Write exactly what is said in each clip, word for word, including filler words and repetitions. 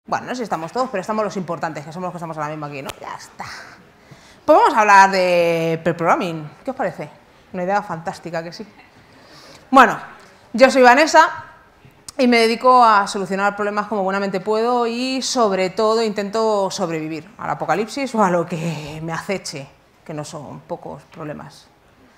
Bueno, no sé si estamos todos, pero estamos los importantes, que somos los que estamos ahora mismo aquí, ¿no? Ya está. Pues vamos a hablar de pair programming. ¿Qué os parece? Una idea fantástica, que sí. Bueno, yo soy Vanessa y me dedico a solucionar problemas como buenamente puedo y, sobre todo, intento sobrevivir al apocalipsis o a lo que me aceche, que no son pocos problemas.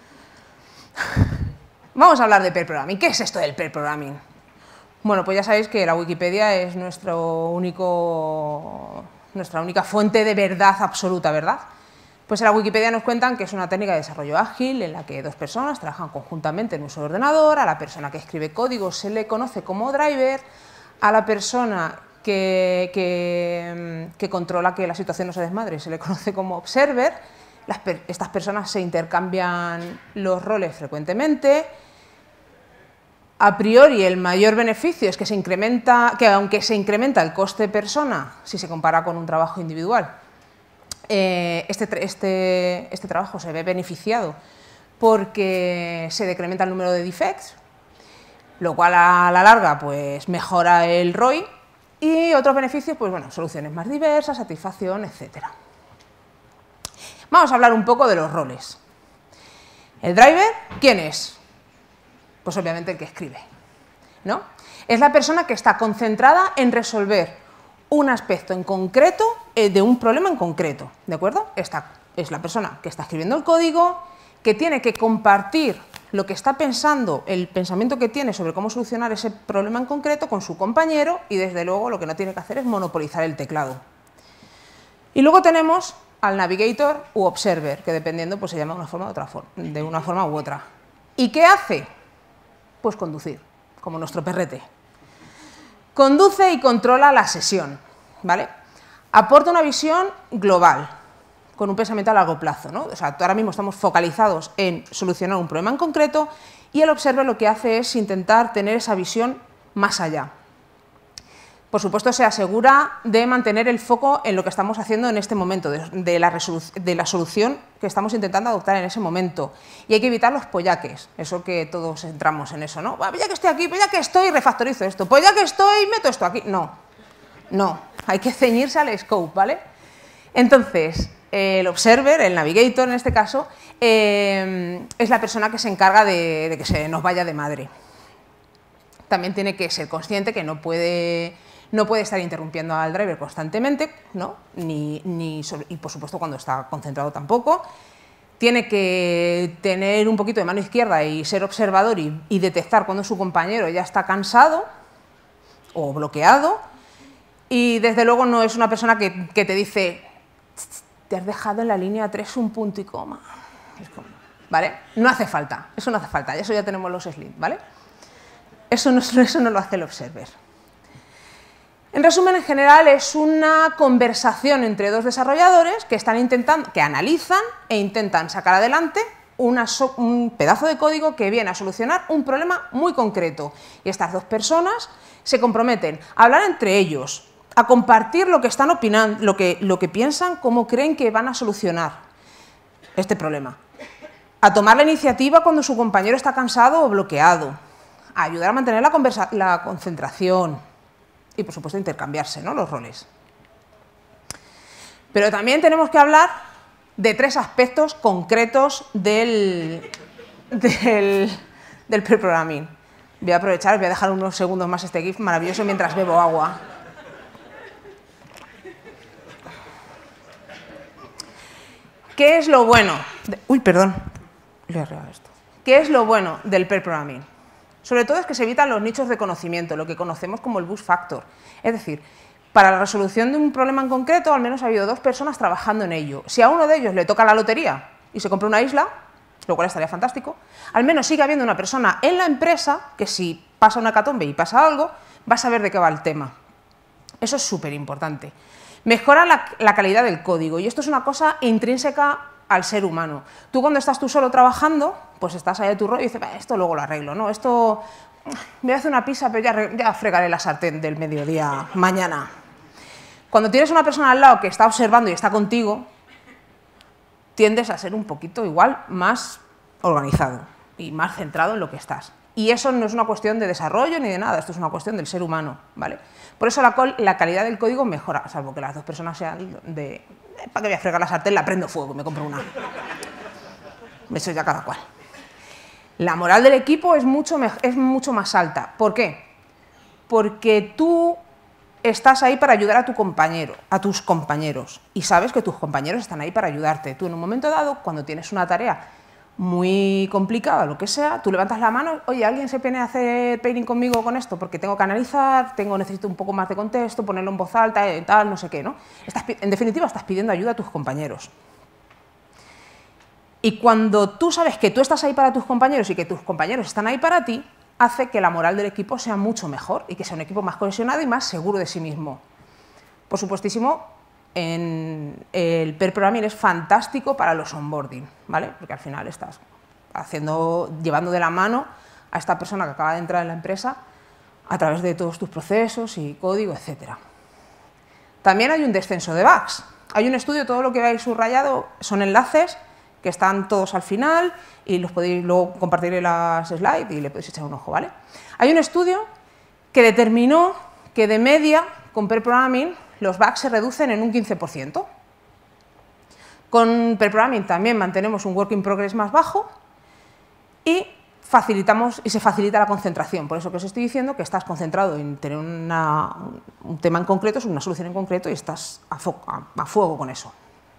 Vamos a hablar de pair programming. ¿Qué es esto del pair programming? Bueno, pues ya sabéis que la Wikipedia es nuestro único, nuestra única fuente de verdad absoluta, ¿verdad? Pues en la Wikipedia nos cuentan que es una técnica de desarrollo ágil en la que dos personas trabajan conjuntamente en un solo ordenador. A la persona que escribe código se le conoce como driver, a la persona que, que, que controla que la situación no se desmadre se le conoce como observer. Las, estas personas se intercambian los roles frecuentemente. A priori, el mayor beneficio es que, se incrementa, que aunque se incrementa el coste persona si se compara con un trabajo individual, eh, este, este, este trabajo se ve beneficiado porque se decrementa el número de defects, lo cual a la larga pues, mejora el R O I, y otros beneficios, pues bueno, soluciones más diversas, satisfacción, etcétera. Vamos a hablar un poco de los roles. ¿El driver quién es? Pues obviamente el que escribe, ¿no? Es la persona que está concentrada en resolver un aspecto en concreto eh, de un problema en concreto, ¿de acuerdo? Esta es la persona que está escribiendo el código, que tiene que compartir lo que está pensando, el pensamiento que tiene sobre cómo solucionar ese problema en concreto con su compañero, y desde luego lo que no tiene que hacer es monopolizar el teclado. Y luego tenemos al navigator u observer, que dependiendo pues se llama de una forma u otra forma, de una forma u otra. ¿Y qué hace? Pues conducir, como nuestro perrete. Conduce y controla la sesión, ¿vale? Aporta una visión global, con un pensamiento a largo plazo, ¿no? O sea, ahora mismo estamos focalizados en solucionar un problema en concreto, y el observer lo que hace es intentar tener esa visión más allá. Por supuesto, se asegura de mantener el foco en lo que estamos haciendo en este momento, de, de, la, de la solución que estamos intentando adoptar en ese momento. Y hay que evitar los pollaques, eso que todos entramos en eso, ¿no? Pues ya que estoy aquí, pues ya que estoy, refactorizo esto, pues ya que estoy, meto esto aquí. No, no, hay que ceñirse al scope, ¿vale? Entonces, el observer, el navigator en este caso, eh, es la persona que se encarga de, de que se nos vaya de madre. También tiene que ser consciente que no puede... No puede estar interrumpiendo al driver constantemente, ¿no? Ni, ni sobre, y por supuesto cuando está concentrado tampoco. Tiene que tener un poquito de mano izquierda y ser observador y, y detectar cuando su compañero ya está cansado o bloqueado. Y desde luego no es una persona que, que te dice, te has dejado en la línea tres un punto y coma. Es como, ¿vale? No hace falta, eso no hace falta, eso ya tenemos los slides, ¿vale? Eso no, eso no lo hace el observer. En resumen, en general, es una conversación entre dos desarrolladores que, están intentando, que analizan e intentan sacar adelante una so un pedazo de código que viene a solucionar un problema muy concreto. Y estas dos personas se comprometen a hablar entre ellos, a compartir lo que están opinando, lo que, lo que piensan, cómo creen que van a solucionar este problema, a tomar la iniciativa cuando su compañero está cansado o bloqueado, a ayudar a mantener la, conversa la concentración, y, por supuesto, intercambiarse, ¿no?, los roles. Pero también tenemos que hablar de tres aspectos concretos del, del, del pair programming. Voy a aprovechar, voy a dejar unos segundos más este GIF maravilloso mientras bebo agua. ¿Qué es lo bueno? De, uy, perdón. Le he arreglado esto. ¿Qué es lo bueno del pair programming? Sobre todo es que se evitan los nichos de conocimiento, lo que conocemos como el bus factor. Es decir, para la resolución de un problema en concreto, al menos ha habido dos personas trabajando en ello. Si a uno de ellos le toca la lotería y se compra una isla, lo cual estaría fantástico, al menos sigue habiendo una persona en la empresa que, si pasa una hecatombe y pasa algo, va a saber de qué va el tema. Eso es súper importante. Mejora la, la calidad del código, y esto es una cosa intrínseca al ser humano. Tú, cuando estás tú solo trabajando, pues estás ahí de tu rollo y dices, esto luego lo arreglo, ¿no? Esto, voy a hacer una pizza, pero ya, ya fregaré la sartén del mediodía mañana. Cuando tienes una persona al lado que está observando y está contigo, tiendes a ser un poquito igual más organizado y más centrado en lo que estás. Y eso no es una cuestión de desarrollo ni de nada, esto es una cuestión del ser humano, ¿vale? Por eso la, la calidad del código mejora, salvo que las dos personas sean de... Eh, ¿para qué voy a fregar la sartén? La prendo fuego y me compro una. Eso ya cada cual. La moral del equipo es mucho, es mucho más alta. ¿Por qué? Porque tú estás ahí para ayudar a tu compañero, a tus compañeros, y sabes que tus compañeros están ahí para ayudarte. Tú en un momento dado, cuando tienes una tarea muy complicada, lo que sea, tú levantas la mano, oye, ¿alguien se viene a hacer pairing conmigo con esto? Porque tengo que analizar, tengo, necesito un poco más de contexto, ponerlo en voz alta, eh, tal, no sé qué, ¿no? Estás, en definitiva, estás pidiendo ayuda a tus compañeros. Y cuando tú sabes que tú estás ahí para tus compañeros y que tus compañeros están ahí para ti, hace que la moral del equipo sea mucho mejor y que sea un equipo más cohesionado y más seguro de sí mismo. Por supuestísimo, en el pair programming es fantástico para los onboarding, ¿vale? Porque al final estás haciendo, llevando de la mano a esta persona que acaba de entrar en la empresa a través de todos tus procesos y código, etcétera. También hay un descenso de bugs. Hay un estudio, todo lo que veis subrayado son enlaces que están todos al final y los podéis luego compartir en las slides y le podéis echar un ojo, ¿vale? Hay un estudio que determinó que de media con pair programming los bugs se reducen en un quince por ciento. Con pair programming también mantenemos un work in progress más bajo y facilitamos y se facilita la concentración. Por eso que os estoy diciendo que estás concentrado en tener una, un tema en concreto, una solución en concreto y estás a, a, a fuego con eso.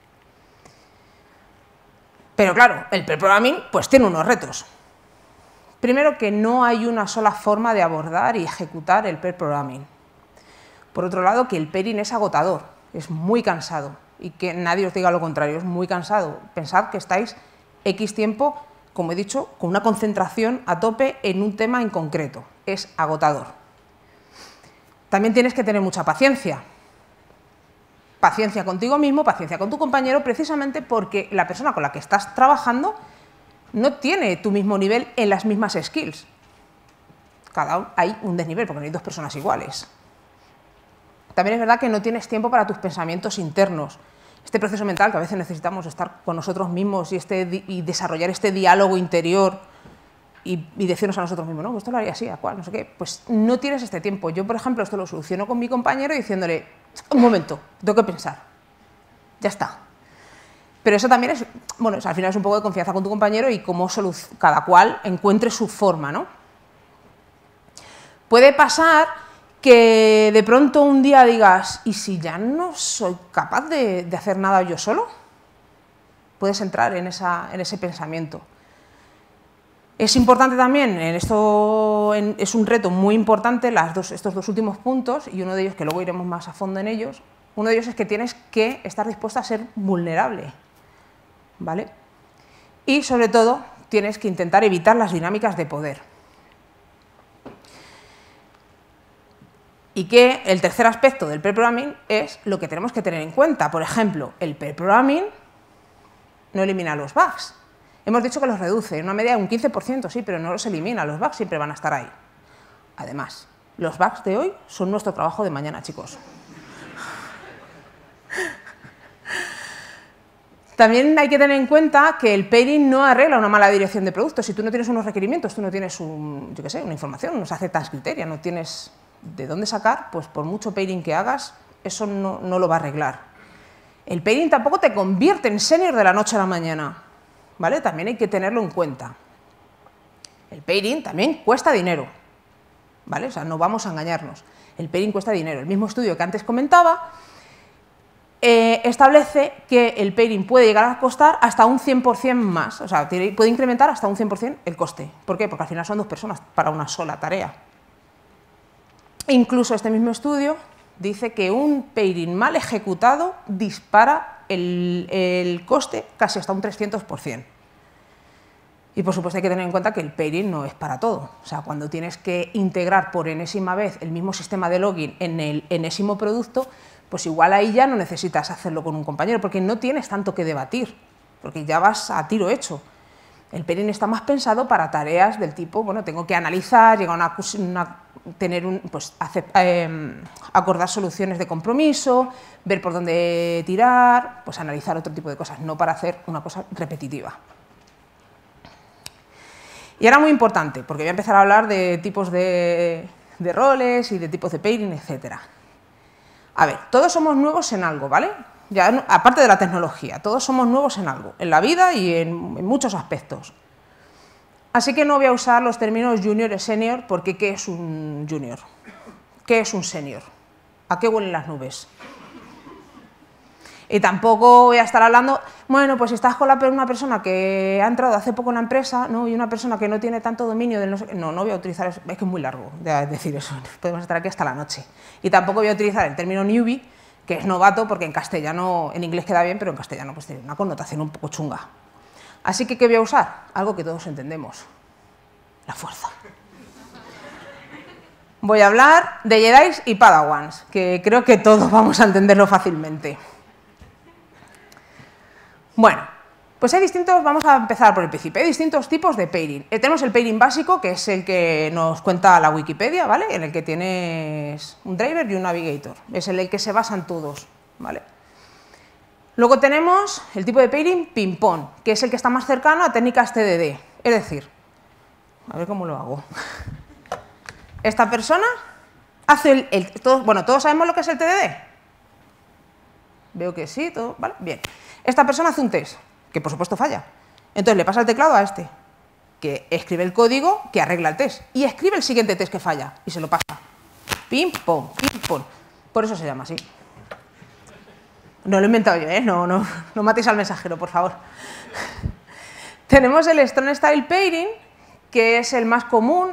Pero claro, el pair programming pues tiene unos retos. Primero, que no hay una sola forma de abordar y ejecutar el pair programming. Por otro lado, que el pairing es agotador, es muy cansado y que nadie os diga lo contrario, es muy cansado. Pensad que estáis X tiempo, como he dicho, con una concentración a tope en un tema en concreto. Es agotador. También tienes que tener mucha paciencia. Paciencia contigo mismo, paciencia con tu compañero, precisamente porque la persona con la que estás trabajando no tiene tu mismo nivel en las mismas skills. Cada hay un desnivel, porque no hay dos personas iguales. También es verdad que no tienes tiempo para tus pensamientos internos. Este proceso mental, que a veces necesitamos estar con nosotros mismos y, este, y desarrollar este diálogo interior y, y decirnos a nosotros mismos, no, esto lo haría así, a cuál, no sé qué, pues no tienes este tiempo. Yo, por ejemplo, esto lo soluciono con mi compañero diciéndole, un momento, tengo que pensar, ya está. Pero eso también es, bueno, al final es un poco de confianza con tu compañero y cómo cada cual encuentre su forma, ¿no? Puede pasar que de pronto un día digas, ¿y si ya no soy capaz de, de hacer nada yo solo? Puedes entrar en, esa, en ese pensamiento. Es importante también, en esto en, es un reto muy importante las dos, estos dos últimos puntos, y uno de ellos, que luego iremos más a fondo en ellos, uno de ellos es que tienes que estar dispuesta a ser vulnerable, ¿vale? Y sobre todo, tienes que intentar evitar las dinámicas de poder. Y que el tercer aspecto del pair programming es lo que tenemos que tener en cuenta. Por ejemplo, el pair programming no elimina los bugs. Hemos dicho que los reduce, en una media de un quince por ciento, sí, pero no los elimina, los bugs siempre van a estar ahí. Además, los bugs de hoy son nuestro trabajo de mañana, chicos. También hay que tener en cuenta que el pairing no arregla una mala dirección de producto. Si tú no tienes unos requerimientos, tú no tienes un, yo qué sé, una información, unos acceptance criteria, no tienes de dónde sacar, pues por mucho pairing que hagas, eso no, no lo va a arreglar. El pairing tampoco te convierte en senior de la noche a la mañana, ¿vale? También hay que tenerlo en cuenta. El pairing también cuesta dinero, ¿vale? O sea, no vamos a engañarnos. El pairing cuesta dinero. El mismo estudio que antes comentaba eh, establece que el pairing puede llegar a costar hasta un cien por cien más, o sea, puede incrementar hasta un cien por cien el coste. ¿Por qué? Porque al final son dos personas para una sola tarea. Incluso este mismo estudio dice que un pairing mal ejecutado dispara el, el coste casi hasta un trescientos por cien. Y por supuesto hay que tener en cuenta que el pairing no es para todo. O sea, cuando tienes que integrar por enésima vez el mismo sistema de login en el enésimo producto, pues igual ahí ya no necesitas hacerlo con un compañero, porque no tienes tanto que debatir, porque ya vas a tiro hecho. El pairing está más pensado para tareas del tipo, bueno, tengo que analizar, llegar a una, una, tener un, pues, hacer, eh, acordar soluciones de compromiso, ver por dónde tirar, pues analizar otro tipo de cosas, no para hacer una cosa repetitiva. Y era muy importante, porque voy a empezar a hablar de tipos de, de roles y de tipos de pairing, etcétera. A ver, todos somos nuevos en algo, ¿vale? Ya, aparte de la tecnología, todos somos nuevos en algo, en la vida y en, en muchos aspectos. Así que no voy a usar los términos junior y senior, porque ¿qué es un junior? ¿Qué es un senior? ¿A qué huelen las nubes? Y tampoco voy a estar hablando, bueno, pues si estás con la, una persona que ha entrado hace poco en la empresa, ¿no? Y una persona que no tiene tanto dominio del no sé qué, no, no voy a utilizar eso, es que es muy largo de decir eso, podemos estar aquí hasta la noche. Y tampoco voy a utilizar el término newbie, que es novato, porque en castellano, en inglés queda bien, pero en castellano pues tiene una connotación un poco chunga. Así que, ¿qué voy a usar? Algo que todos entendemos, la fuerza. Voy a hablar de Jedis y Padawans, que creo que todos vamos a entenderlo fácilmente. Bueno, pues hay distintos, vamos a empezar por el principio, hay distintos tipos de pairing. Eh, tenemos el pairing básico, que es el que nos cuenta la Wikipedia, ¿vale? En el que tienes un driver y un navigator, es en el que se basan todos, ¿vale? Luego tenemos el tipo de pairing ping-pong, que es el que está más cercano a técnicas T D D, es decir, a ver cómo lo hago. Esta persona hace el, el todo, bueno, todos sabemos lo que es el T D D. Veo que sí, todo, ¿vale? Bien. Esta persona hace un test, que por supuesto falla. Entonces le pasa el teclado a este, que escribe el código que arregla el test, y escribe el siguiente test que falla, y se lo pasa. Pim, pom, pim, pom. Por eso se llama así. No lo he inventado yo, ¿eh? No, no, no matéis al mensajero, por favor. Tenemos el Strong Style Pairing, que es el más común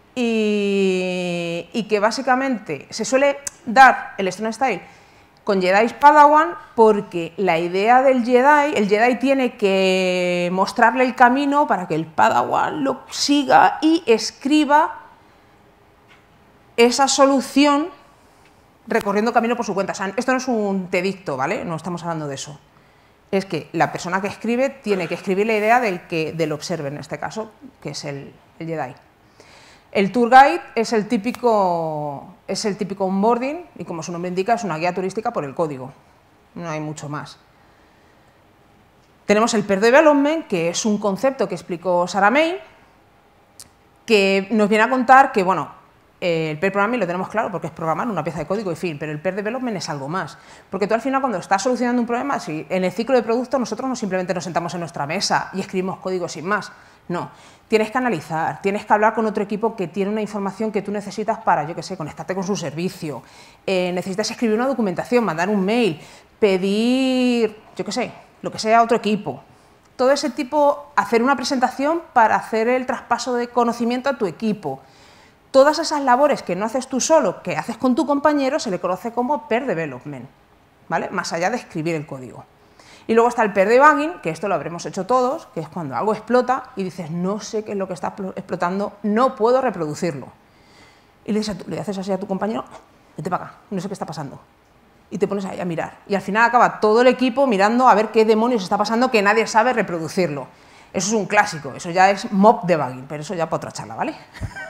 y, y que básicamente se suele dar el Strong Style con Jedi Padawan, porque la idea del Jedi, el Jedi tiene que mostrarle el camino para que el Padawan lo siga y escriba esa solución recorriendo camino por su cuenta. O sea, esto no es un tedicto, ¿vale? No estamos hablando de eso. Es que la persona que escribe tiene que escribir la idea del, que, del observer, en este caso, que es el, el Jedi. El tour guide es el típico, es el típico onboarding y, como su nombre indica, es una guía turística por el código. No hay mucho más. Tenemos el Pair Development, que es un concepto que explicó Sarah May, que nos viene a contar que, bueno, el Pair Programming lo tenemos claro porque es programar una pieza de código y fin, pero el Pair Development es algo más. Porque tú al final, cuando estás solucionando un problema, si en el ciclo de producto nosotros no simplemente nos sentamos en nuestra mesa y escribimos código sin más. No, tienes que analizar, tienes que hablar con otro equipo que tiene una información que tú necesitas para, yo qué sé, conectarte con su servicio, eh, necesitas escribir una documentación, mandar un mail, pedir, yo qué sé, lo que sea a otro equipo. Todo ese tipo, hacer una presentación para hacer el traspaso de conocimiento a tu equipo. Todas esas labores que no haces tú solo, que haces con tu compañero, se le conoce como Pair Development, ¿vale? Más allá de escribir el código. Y luego está el Pair Debugging, que esto lo habremos hecho todos, que es cuando algo explota y dices, no sé qué es lo que está explotando, no puedo reproducirlo. Y le, dices, le haces así a tu compañero, vete para acá, no sé qué está pasando. Y te pones ahí a mirar. Y al final acaba todo el equipo mirando a ver qué demonios está pasando, que nadie sabe reproducirlo. Eso es un clásico, eso ya es mob debugging, pero eso ya para otra charla, ¿vale?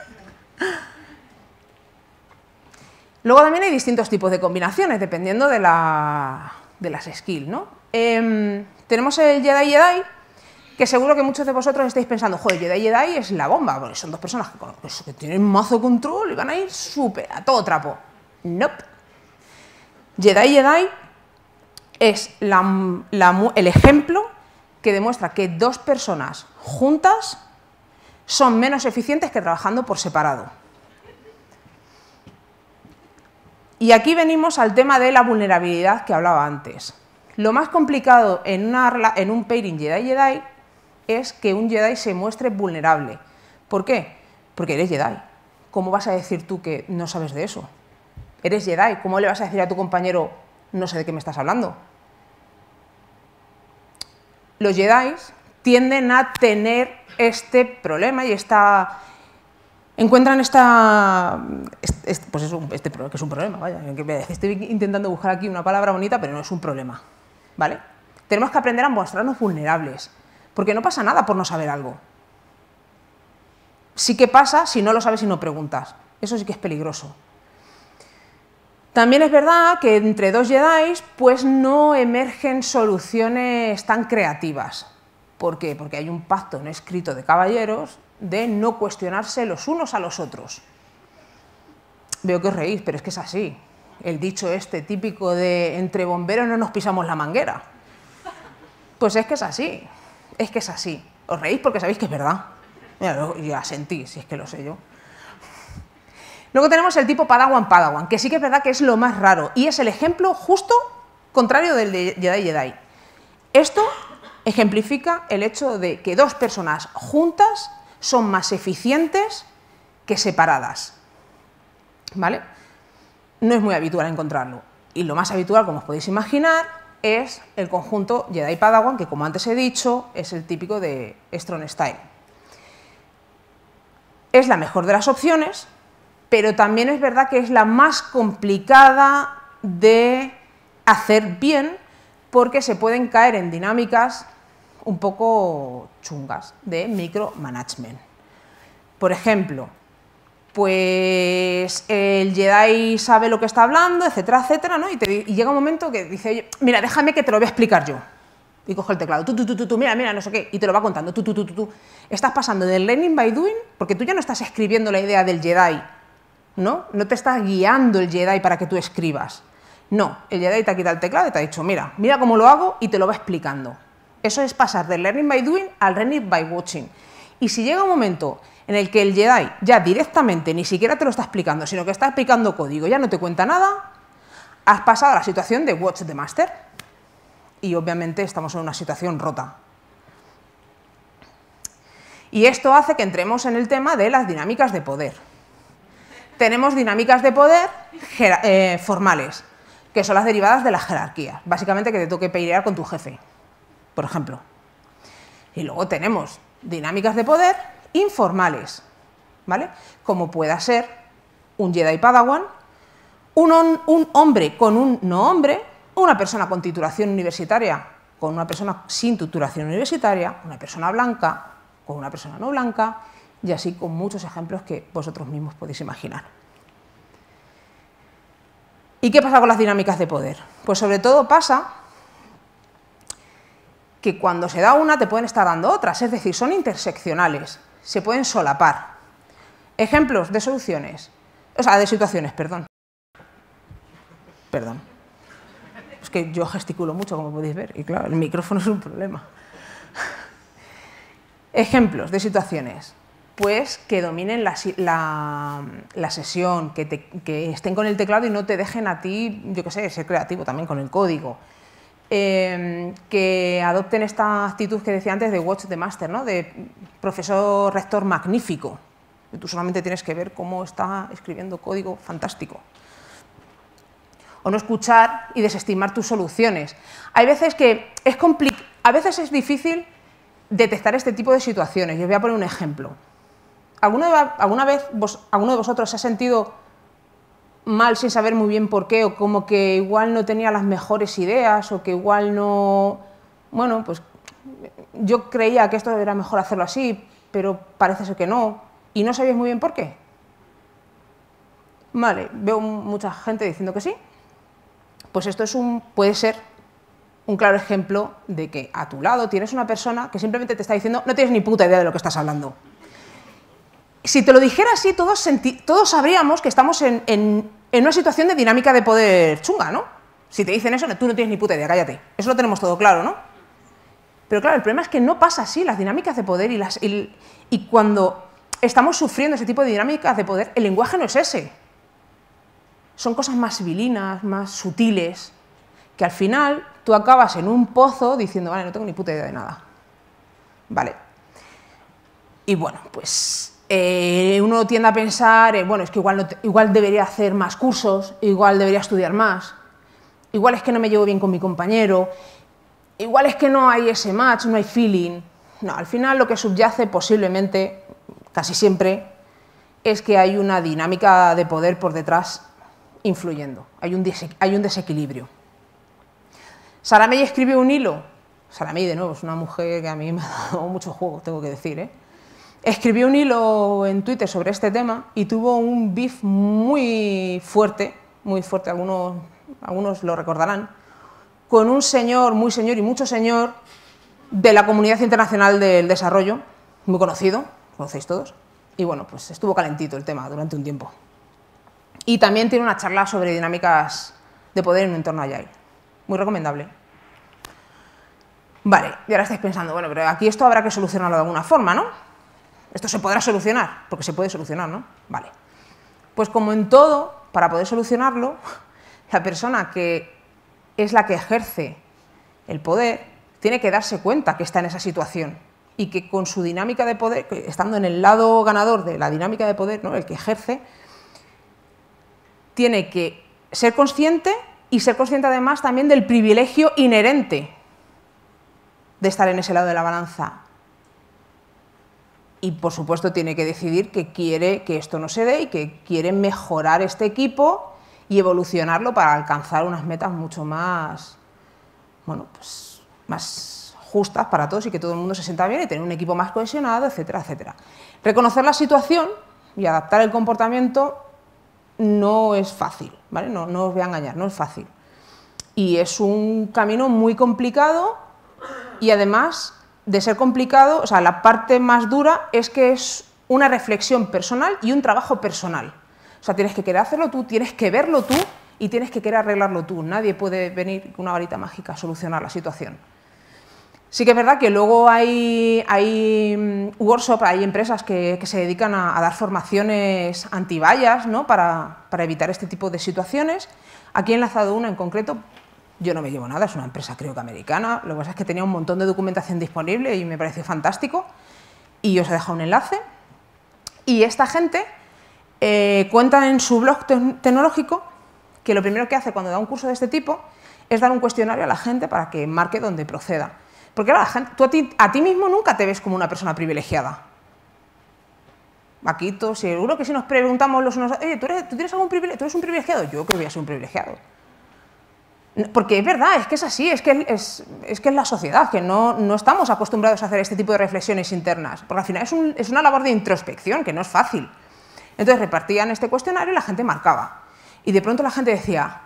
Luego también hay distintos tipos de combinaciones, dependiendo de, la, de las skills, ¿no? Eh, tenemos el Jedi Jedi, que seguro que muchos de vosotros estáis pensando, joder, Jedi Jedi es la bomba, porque son dos personas que, pues, que tienen mazo control y van a ir súper a todo trapo. Nope. Jedi Jedi es la, la, el ejemplo que demuestra que dos personas juntas son menos eficientes que trabajando por separado. Y aquí venimos al tema de la vulnerabilidad que hablaba antes. Lo más complicado en, una, en un pairing Jedi-Jedi es que un Jedi se muestre vulnerable. ¿Por qué? Porque eres Jedi. ¿Cómo vas a decir tú que no sabes de eso? Eres Jedi. ¿Cómo le vas a decir a tu compañero, no sé de qué me estás hablando? Los Jedi tienden a tener este problema y esta... encuentran esta... Este, pues es un, este, que es un problema, vaya. Estoy intentando buscar aquí una palabra bonita, pero no es un problema, ¿vale? Tenemos que aprender a mostrarnos vulnerables, porque no pasa nada por no saber algo. Sí que pasa si no lo sabes y no preguntas. Eso sí que es peligroso. También es verdad que entre dos Jedi pues no emergen soluciones tan creativas. ¿Por qué? Porque hay un pacto no escrito de caballeros de no cuestionarse los unos a los otros. Veo que os reís, pero es que es así. El dicho este típico de entre bomberos no nos pisamos la manguera. Pues es que es así, es que es así. Os reís porque sabéis que es verdad. Mira, ya sentí, si es que lo sé yo. Luego tenemos el tipo Padawan-Padawan, que sí que es verdad que es lo más raro, y es el ejemplo justo contrario del de Jedi-Jedi. Esto ejemplifica el hecho de que dos personas juntas son más eficientes que separadas. ¿Vale? No es muy habitual encontrarlo. Y lo más habitual, como os podéis imaginar, es el conjunto Jedi-Padawan, que como antes he dicho, es el típico de Strong Style. Es la mejor de las opciones, pero también es verdad que es la más complicada de hacer bien, porque se pueden caer en dinámicas un poco chungas de micromanagement. Por ejemplo, pues el Jedi sabe lo que está hablando, etcétera, etcétera, ¿no? Y, te, y llega un momento que dice, oye, mira, déjame que te lo voy a explicar yo. Y coge el teclado, tú, tú, tú, tú, tú, mira, mira, no sé qué, y te lo va contando, tú, tú, tú, tú, tú. Estás pasando del learning by doing, porque tú ya no estás escribiendo la idea del Jedi, ¿no? No te estás guiando el Jedi para que tú escribas. No, el Jedi te ha quitado el teclado y te ha dicho, mira, mira cómo lo hago y te lo va explicando. Eso es pasar del learning by doing al learning by watching. Y si llega un momento en el que el Jedi ya directamente ni siquiera te lo está explicando, sino que está explicando código, ya no te cuenta nada, has pasado a la situación de watch the master. Y obviamente estamos en una situación rota. Y esto hace que entremos en el tema de las dinámicas de poder. Tenemos dinámicas de poder eh, formales, que son las derivadas de las jerarquías. Básicamente que te toque pelear con tu jefe, por ejemplo. Y luego tenemos dinámicas de poder informales, ¿vale? Como pueda ser un Jedi Padawan, un, on, un hombre con un no hombre, una persona con titulación universitaria con una persona sin titulación universitaria, una persona blanca con una persona no blanca, y así con muchos ejemplos que vosotros mismos podéis imaginar. ¿Y qué pasa con las dinámicas de poder? Pues sobre todo pasa que cuando se da una te pueden estar dando otras, es decir, son interseccionales, se pueden solapar. Ejemplos de soluciones, o sea, de situaciones, perdón. Perdón. Es que yo gesticulo mucho, como podéis ver, y claro, el micrófono es un problema. Ejemplos de situaciones. Pues que dominen la, la, la sesión, que, te, que estén con el teclado y no te dejen a ti, yo qué sé, ser creativo también con el código. Eh, que adopten esta actitud que decía antes de watch the master, ¿no? De profesor rector magnífico. Y tú solamente tienes que ver cómo está escribiendo código fantástico. O no escuchar y desestimar tus soluciones. Hay veces que es complicado, a veces es difícil detectar este tipo de situaciones. Yo os voy a poner un ejemplo. ¿Alguna, alguna vez vos, alguno de vosotros se ha sentido mal sin saber muy bien por qué, o como que igual no tenía las mejores ideas, o que igual no... Bueno, pues yo creía que esto era mejor hacerlo así, pero parece ser que no, y no sabíais muy bien por qué? Vale, veo mucha gente diciendo que sí. Pues esto es un, puede ser un claro ejemplo de que a tu lado tienes una persona que simplemente te está diciendo no tienes ni puta idea de lo que estás hablando. Si te lo dijera así, todos, todos sabríamos que estamos en, en, en una situación de dinámica de poder chunga, ¿no? Si te dicen eso, tú no tienes ni puta idea, cállate. Eso lo tenemos todo claro, ¿no? Pero claro, el problema es que no pasa así, las dinámicas de poder y, las, y, y cuando estamos sufriendo ese tipo de dinámicas de poder, el lenguaje no es ese. Son cosas más civilinas, más sutiles, que al final tú acabas en un pozo diciendo, vale, no tengo ni puta idea de nada. Vale. Y bueno, pues eh, uno tiende a pensar, eh, bueno, es que igual, no te, igual debería hacer más cursos, igual debería estudiar más, igual es que no me llevo bien con mi compañero, igual es que no hay ese match, no hay feeling. No, al final lo que subyace posiblemente, casi siempre, es que hay una dinámica de poder por detrás influyendo, hay un, hay un desequilibrio. Sara May escribió un hilo, Sara May de nuevo es una mujer que a mí me ha dado mucho juego, tengo que decir, ¿eh? Escribió un hilo en Twitter sobre este tema y tuvo un beef muy fuerte, muy fuerte, algunos, algunos lo recordarán, con un señor, muy señor y mucho señor de la comunidad internacional del desarrollo, muy conocido, conocéis todos. Y bueno, pues estuvo calentito el tema durante un tiempo. Y también tiene una charla sobre dinámicas de poder en un entorno Agile. Muy recomendable. Vale, y ahora estáis pensando, bueno, pero aquí esto habrá que solucionarlo de alguna forma, ¿no? Esto se podrá solucionar, porque se puede solucionar, ¿no? Vale. Pues como en todo, para poder solucionarlo, la persona que es la que ejerce el poder tiene que darse cuenta que está en esa situación y que con su dinámica de poder, estando en el lado ganador de la dinámica de poder, ¿no? El que ejerce, tiene que ser consciente y ser consciente además también del privilegio inherente de estar en ese lado de la balanza. Y por supuesto tiene que decidir que quiere que esto no se dé y que quiere mejorar este equipo y evolucionarlo para alcanzar unas metas mucho más, bueno, pues, más justas para todos y que todo el mundo se sienta bien y tener un equipo más cohesionado, etcétera, etcétera. Reconocer la situación y adaptar el comportamiento no es fácil, ¿vale? No, no os voy a engañar, no es fácil. Y es un camino muy complicado y además de ser complicado, o sea, la parte más dura es que es una reflexión personal y un trabajo personal. O sea, tienes que querer hacerlo tú, tienes que verlo tú y tienes que querer arreglarlo tú. Nadie puede venir con una varita mágica a solucionar la situación. Sí que es verdad que luego hay, hay workshops, hay empresas que, que se dedican a, a dar formaciones antivallas, ¿no? para, para evitar este tipo de situaciones. Aquí he enlazado una en concreto, yo no me llevo nada, es una empresa creo que americana, lo que pasa es que tenía un montón de documentación disponible y me pareció fantástico y os he dejado un enlace. Y esta gente eh, cuenta en su blog te tecnológico que lo primero que hace cuando da un curso de este tipo es dar un cuestionario a la gente para que marque donde proceda. Porque claro, la gente, tú a ti, a ti mismo nunca te ves como una persona privilegiada. Aquí todos, seguro que si nos preguntamos los unos, oye, ¿tú, eres, ¿tú tienes algún privilegio? ¿Tú eres un privilegiado? Yo creo que voy a ser un privilegiado. Porque es verdad, es que es así, es que es, es, que es la sociedad, que no, no estamos acostumbrados a hacer este tipo de reflexiones internas, porque al final es, un, es una labor de introspección, que no es fácil. Entonces repartían este cuestionario y la gente marcaba. Y de pronto la gente decía,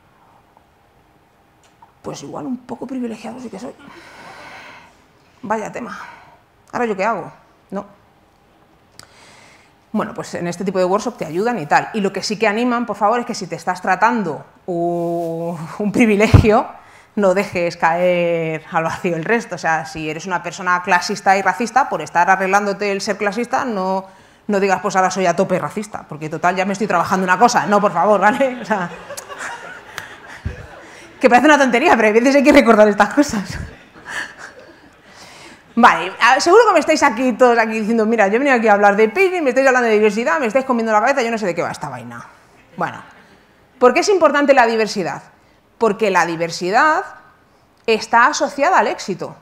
pues igual un poco privilegiado sí que soy. Vaya tema. ¿Ahora yo qué hago? No. Bueno, pues en este tipo de workshop te ayudan y tal. Y lo que sí que animan, por favor, es que si te estás tratando un, un privilegio, no dejes caer al vacío el resto. O sea, si eres una persona clasista y racista, por estar arreglándote el ser clasista, no, no digas, pues ahora soy a tope racista, porque total ya me estoy trabajando una cosa. No, por favor, ¿vale? O sea, que parece una tontería, pero a veces hay que recordar estas cosas. Vale, seguro que me estáis aquí todos aquí diciendo, mira, yo he venido aquí a hablar de picnic, me estáis hablando de diversidad, me estáis comiendo la cabeza, yo no sé de qué va esta vaina. Bueno, ¿por qué es importante la diversidad? Porque la diversidad está asociada al éxito.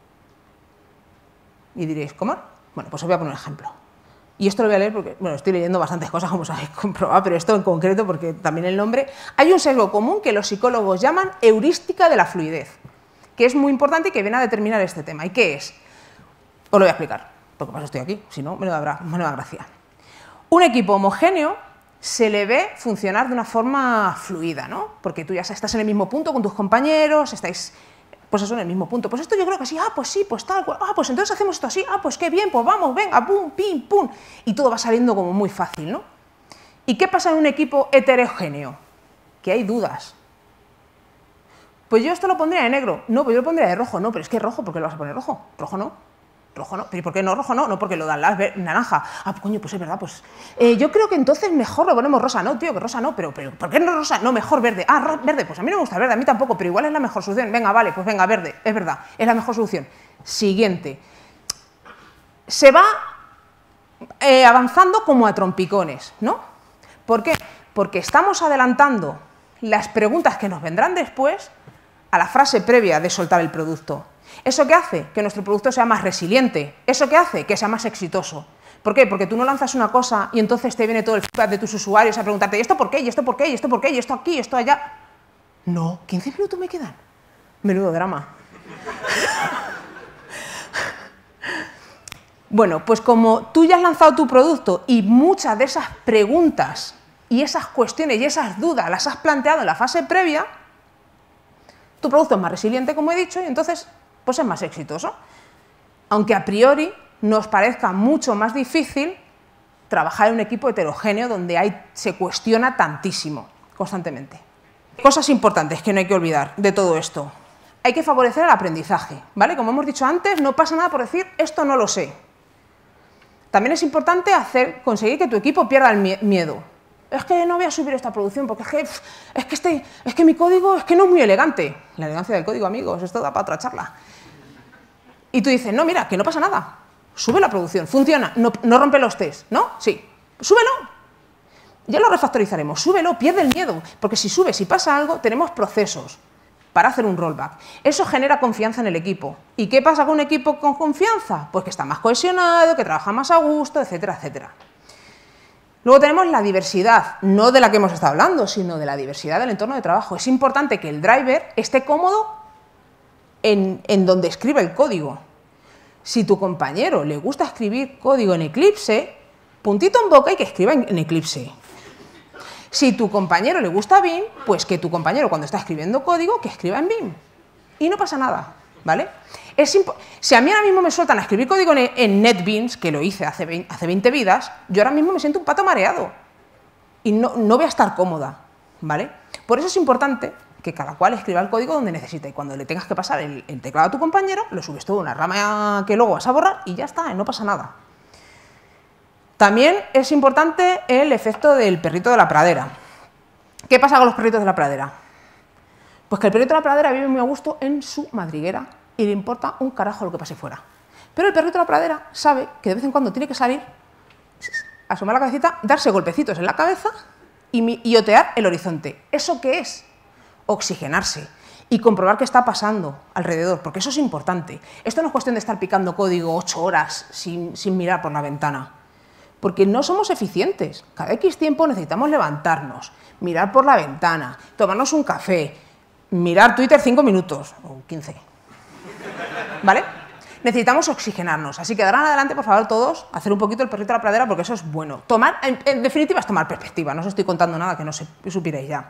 Y diréis, ¿cómo? Bueno, pues os voy a poner un ejemplo. Y esto lo voy a leer porque, bueno, estoy leyendo bastantes cosas, como os habéis comprobado, pero esto en concreto, porque también el nombre... Hay un sesgo común que los psicólogos llaman heurística de la fluidez, que es muy importante y que viene a determinar este tema. ¿Y qué es? Os lo voy a explicar, porque para eso estoy aquí, si no, me da gracia. Un equipo homogéneo se le ve funcionar de una forma fluida, ¿no? Porque tú ya estás en el mismo punto con tus compañeros, estáis, pues eso, en el mismo punto. Pues esto yo creo que sí, ah, pues sí, pues tal cual, ah, pues entonces hacemos esto así, ah, pues qué bien, pues vamos, venga, pum, pim, pum, y todo va saliendo como muy fácil, ¿no? ¿Y qué pasa en un equipo heterogéneo? Que hay dudas. Pues yo esto lo pondría de negro, no, pues yo lo pondría de rojo, no, pero es que rojo, ¿por qué lo vas a poner rojo? Rojo no. Rojo no, pero ¿por qué no rojo no? No, porque lo dan las naranja. Ah, coño, pues es verdad, pues eh, yo creo que entonces mejor lo ponemos rosa. No, tío, que rosa no, pero, pero ¿por qué no rosa? No, mejor verde. Ah, verde, pues a mí no me gusta el verde, a mí tampoco, pero igual es la mejor solución. Venga, vale, pues venga, verde, es verdad, es la mejor solución. Siguiente. Se va eh, avanzando como a trompicones, ¿no? ¿Por qué? Porque estamos adelantando las preguntas que nos vendrán después a la frase previa de soltar el producto. ¿Eso qué hace? Que nuestro producto sea más resiliente. ¿Eso qué hace? Que sea más exitoso. ¿Por qué? Porque tú no lanzas una cosa y entonces te viene todo el feedback de tus usuarios a preguntarte ¿y esto por qué? ¿y esto por qué? ¿y esto por qué? ¿y esto aquí? ¿y esto allá? No, quince minutos me quedan. Menudo drama. Bueno, pues como tú ya has lanzado tu producto y muchas de esas preguntas y esas cuestiones y esas dudas las has planteado en la fase previa, tu producto es más resiliente, como he dicho, y entonces pues es más exitoso. Aunque a priori nos parezca mucho más difícil trabajar en un equipo heterogéneo donde hay, se cuestiona tantísimo, constantemente. Cosas importantes que no hay que olvidar de todo esto. Hay que favorecer el aprendizaje, ¿vale? Como hemos dicho antes, no pasa nada por decir esto no lo sé. También es importante hacer, conseguir que tu equipo pierda el miedo. Es que no voy a subir esta producción porque es que, es que, este, es que mi código es que no es muy elegante. La elegancia del código, amigos, esto da para otra charla. Y tú dices, no, mira, que no pasa nada. Sube la producción, funciona, no, no rompe los test, ¿no? Sí, súbelo. Ya lo refactorizaremos, súbelo, pierde el miedo. Porque si sube, si pasa algo, tenemos procesos para hacer un rollback. Eso genera confianza en el equipo. ¿Y qué pasa con un equipo con confianza? Pues que está más cohesionado, que trabaja más a gusto, etcétera, etcétera. Luego tenemos la diversidad, no de la que hemos estado hablando, sino de la diversidad del entorno de trabajo. Es importante que el driver esté cómodo en, en donde escribe el código. Si tu compañero le gusta escribir código en Eclipse, puntito en boca y que escriba en, en Eclipse. Si tu compañero le gusta Vim, pues que tu compañero cuando está escribiendo código, que escriba en Vim. Y no pasa nada, ¿vale? Es si a mí ahora mismo me sueltan a escribir código en, en NetBeans, que lo hice hace veinte, hace veinte vidas, yo ahora mismo me siento un pato mareado. Y no, no voy a estar cómoda, ¿vale? Por eso es importante que cada cual escriba el código donde necesite. Y cuando le tengas que pasar el, el teclado a tu compañero, lo subes todo a una rama que luego vas a borrar y ya está, no pasa nada. También es importante el efecto del perrito de la pradera. ¿Qué pasa con los perritos de la pradera? Pues que el perrito de la pradera vive muy a gusto en su madriguera y le importa un carajo lo que pase fuera. Pero el perrito de la pradera sabe que de vez en cuando tiene que salir, asomar la cabecita, darse golpecitos en la cabeza y, y otear el horizonte. ¿Eso qué es? Oxigenarse y comprobar qué está pasando alrededor, porque eso es importante. Esto no es cuestión de estar picando código ocho horas sin, sin mirar por la ventana. Porque no somos eficientes. Cada X tiempo necesitamos levantarnos, mirar por la ventana, tomarnos un café, mirar Twitter cinco minutos, o quince. ¿Vale? Necesitamos oxigenarnos. Así que de ahora en adelante, por favor, todos, hacer un poquito el perrito de la pradera porque eso es bueno. Tomar, en, en definitiva, es tomar perspectiva. No os estoy contando nada que no se, supierais ya.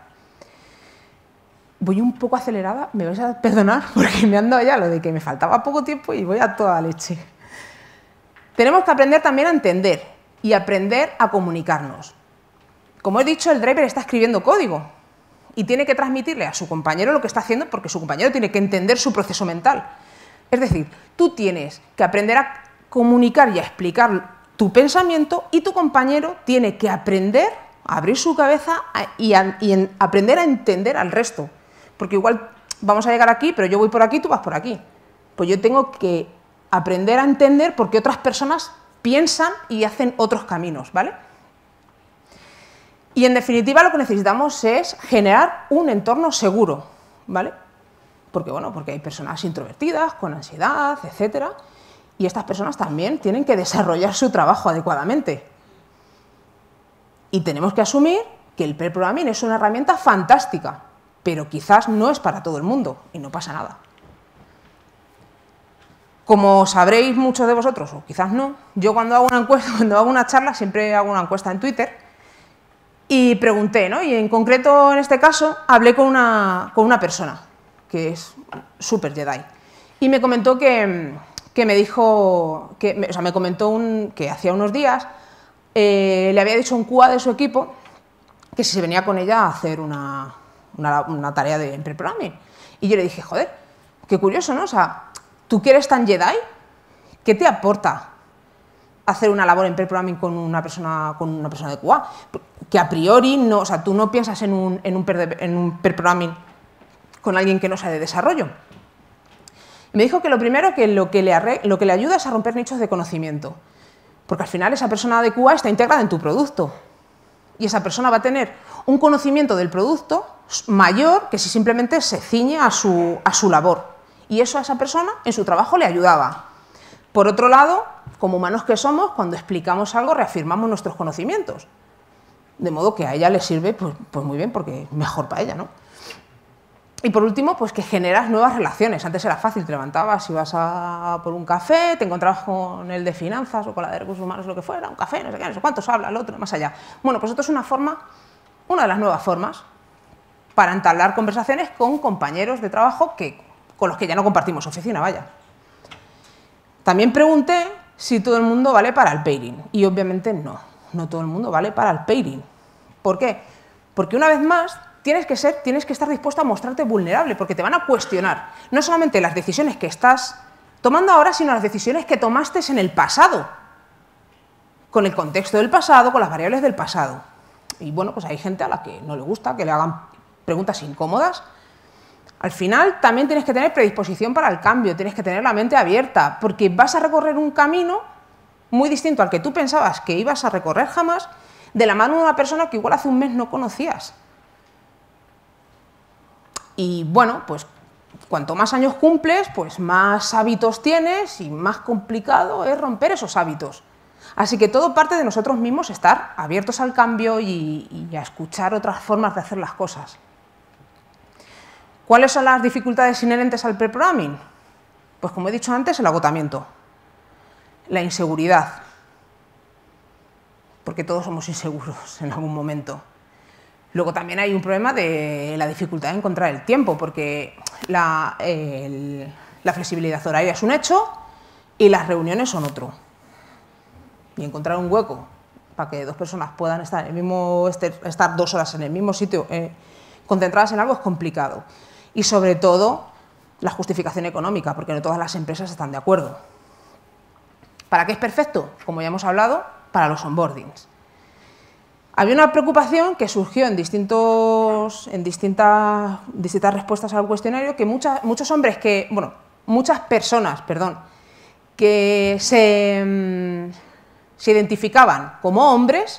Voy un poco acelerada, me vais a perdonar porque me han dado ya lo de que me faltaba poco tiempo y voy a toda leche. Tenemos que aprender también a entender y aprender a comunicarnos. Como he dicho, el driver está escribiendo código y tiene que transmitirle a su compañero lo que está haciendo porque su compañero tiene que entender su proceso mental. Es decir, tú tienes que aprender a comunicar y a explicar tu pensamiento y tu compañero tiene que aprender a abrir su cabeza y, a, y a aprender a entender al resto. Porque igual vamos a llegar aquí, pero yo voy por aquí, tú vas por aquí. Pues yo tengo que aprender a entender por qué otras personas piensan y hacen otros caminos, ¿vale? Y en definitiva lo que necesitamos es generar un entorno seguro, ¿vale? Porque, bueno, porque hay personas introvertidas, con ansiedad, etcétera, y estas personas también tienen que desarrollar su trabajo adecuadamente. Y tenemos que asumir que el pair programming es una herramienta fantástica, pero quizás no es para todo el mundo, y no pasa nada. Como sabréis muchos de vosotros, o quizás no, yo cuando hago una encuesta, cuando hago una charla, siempre hago una encuesta en Twitter, y pregunté, ¿no? Y en concreto, en este caso, hablé con una, con una persona, que es súper Jedi, y me comentó que, que me dijo, que, o sea, me comentó un, que hacía unos días eh, le había dicho a un Q A de su equipo que si se venía con ella a hacer una, una, una tarea de pair programming. Y yo le dije, joder, qué curioso, ¿no? O sea, ¿tú que eres tan Jedi? ¿Qué te aporta hacer una labor en pair programming con una persona, con una persona de Q A? Que a priori, no, o sea, tú no piensas en un, en un, pair, en un pair programming con alguien que no sabe de desarrollo. Y me dijo que lo primero, que lo que, le arre, lo que le ayuda es a romper nichos de conocimiento. Porque al final esa persona de Q A está integrada en tu producto. Y esa persona va a tener un conocimiento del producto mayor que si simplemente se ciñe a su, a su labor. Y eso a esa persona en su trabajo le ayudaba. Por otro lado, como humanos que somos, cuando explicamos algo reafirmamos nuestros conocimientos. De modo que a ella le sirve pues, pues muy bien, porque mejor para ella, ¿no? Y por último, pues que generas nuevas relaciones. Antes era fácil, te levantabas, ibas a por un café, te encontrabas con el de finanzas o con la de recursos humanos, lo que fuera, un café, no sé qué, no sé cuántos, habla el otro, más allá. Bueno, pues esto es una forma, una de las nuevas formas para entablar conversaciones con compañeros de trabajo que, con los que ya no compartimos oficina, vaya. También pregunté si todo el mundo vale para el pairing. Y obviamente no, no todo el mundo vale para el pairing. ¿Por qué? Porque una vez más tienes que, ser, tienes que estar dispuesto a mostrarte vulnerable, porque te van a cuestionar no solamente las decisiones que estás tomando ahora, sino las decisiones que tomaste en el pasado, con el contexto del pasado, con las variables del pasado. Y bueno, pues hay gente a la que no le gusta que le hagan preguntas incómodas. Al final también tienes que tener predisposición para el cambio, tienes que tener la mente abierta, porque vas a recorrer un camino muy distinto al que tú pensabas que ibas a recorrer jamás, de la mano de una persona que igual hace un mes no conocías. Y bueno, pues cuanto más años cumples, pues más hábitos tienes y más complicado es romper esos hábitos. Así que todo parte de nosotros mismos, estar abiertos al cambio y, y a escuchar otras formas de hacer las cosas. ¿Cuáles son las dificultades inherentes al pre-programming? Pues como he dicho antes, el agotamiento, la inseguridad, porque todos somos inseguros en algún momento. Luego también hay un problema de la dificultad de encontrar el tiempo, porque la, el, la flexibilidad horaria es un hecho y las reuniones son otro. Y encontrar un hueco para que dos personas puedan estar, en el mismo, estar dos horas en el mismo sitio eh, concentradas en algo es complicado. Y sobre todo la justificación económica, porque no todas las empresas están de acuerdo. ¿Para qué es perfecto? Como ya hemos hablado, para los onboardings. Había una preocupación que surgió en, distintos, en distintas, distintas respuestas al cuestionario, que muchas, muchos hombres que, bueno, muchas personas, perdón, que se, se identificaban como hombres,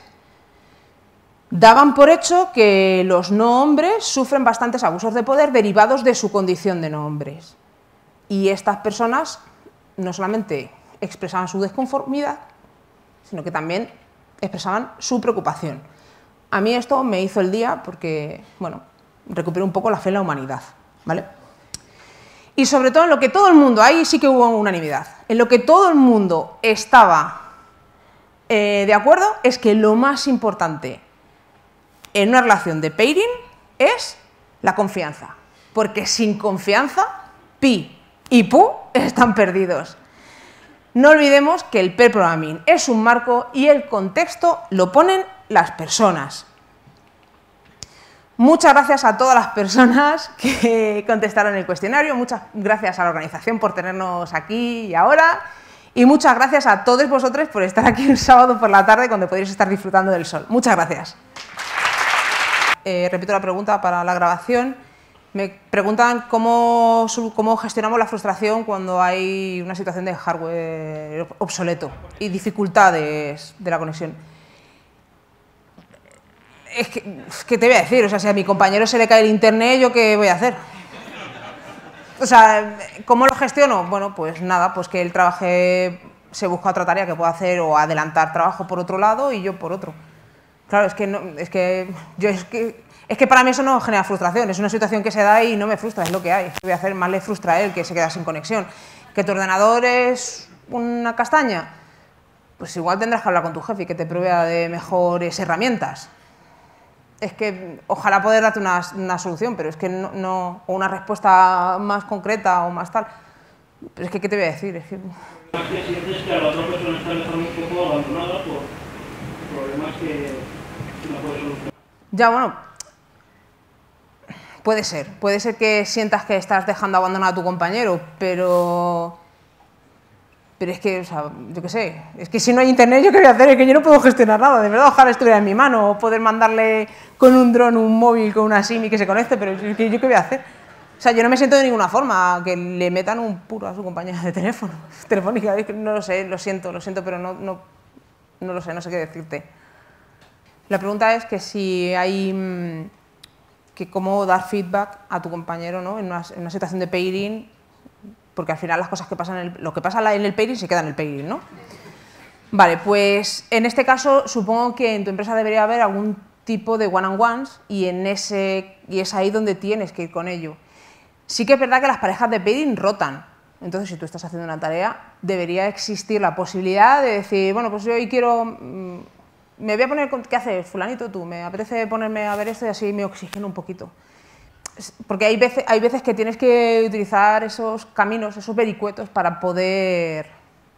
daban por hecho que los no hombres sufren bastantes abusos de poder derivados de su condición de no hombres. Y estas personas no solamente expresaban su desconformidad, sino que también expresaban su preocupación. A mí esto me hizo el día porque, bueno, recuperé un poco la fe en la humanidad, ¿vale? Y sobre todo en lo que todo el mundo, ahí sí que hubo unanimidad, en lo que todo el mundo estaba eh, de acuerdo es que lo más importante en una relación de pairing es la confianza, porque sin confianza, pi y pu están perdidos. No olvidemos que el pair programming es un marco y el contexto lo ponen las personas. Muchas gracias a todas las personas que contestaron el cuestionario, muchas gracias a la organización por tenernos aquí y ahora, y muchas gracias a todos vosotros por estar aquí un sábado por la tarde cuando podéis estar disfrutando del sol. Muchas gracias. Eh, repito la pregunta para la grabación. Me preguntan cómo, cómo gestionamos la frustración cuando hay una situación de hardware obsoleto y dificultades de la conexión. Es que, es que te voy a decir, o sea, si a mi compañero se le cae el internet, ¿yo qué voy a hacer? O sea, ¿cómo lo gestiono? Bueno, pues nada, pues que él trabaje, se busca otra tarea que pueda hacer o adelantar trabajo por otro lado y yo por otro. Claro, es que, no, es que yo es que... Es que para mí eso no genera frustración, es una situación que se da y no me frustra, es lo que hay. ¿Qué voy a hacer? Más le frustra a él que se queda sin conexión. ¿Que tu ordenador es una castaña? Pues igual tendrás que hablar con tu jefe y que te provea de mejores herramientas. Es que ojalá poder darte una, una solución, pero es que no, no, o una respuesta más concreta o más tal. Pero es que, ¿qué te voy a decir? Es que... sientes que a la otra persona está dejando un poco abandonada por problemas que no puedes solucionar. Ya, bueno... Puede ser, puede ser que sientas que estás dejando abandonado a tu compañero, pero... Pero es que, o sea, yo qué sé, es que si no hay internet, ¿yo qué voy a hacer? Es que yo no puedo gestionar nada, de verdad, ojalá estuviera en mi mano, o poder mandarle con un dron, un móvil, con una SIM y que se conecte, pero es que yo qué voy a hacer. O sea, yo no me siento de ninguna forma que le metan un puro a su compañera de teléfono, telefónica, es que no lo sé, lo siento, lo siento, pero no, no, no lo sé, no sé qué decirte. La pregunta es que si hay... que cómo dar feedback a tu compañero, ¿no? en, una, en una situación de pairing, porque al final las cosas que pasan en el, lo que pasa en el pairing se queda en el pairing, ¿no? Vale, pues en este caso supongo que en tu empresa debería haber algún tipo de one-on-ones y, en ese, y es ahí donde tienes que ir con ello. Sí que es verdad que las parejas de pairing rotan, entonces si tú estás haciendo una tarea debería existir la posibilidad de decir, bueno, pues yo hoy quiero... Mmm, me voy a poner, ¿qué haces, fulanito, tú? Me apetece ponerme a ver esto y así me oxigeno un poquito. Porque hay veces, hay veces que tienes que utilizar esos caminos, esos vericuetos para poder